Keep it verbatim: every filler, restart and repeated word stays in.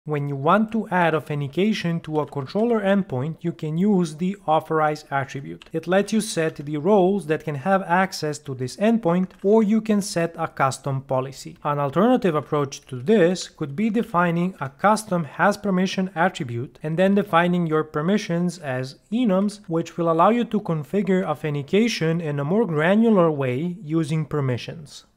When you want to add authentication to a controller endpoint, you can use the Authorize attribute. It lets you set the roles that can have access to this endpoint, or you can set a custom policy. An alternative approach to this could be defining a custom has permission attribute and then defining your permissions as enums, which will allow you to configure authentication in a more granular way using permissions.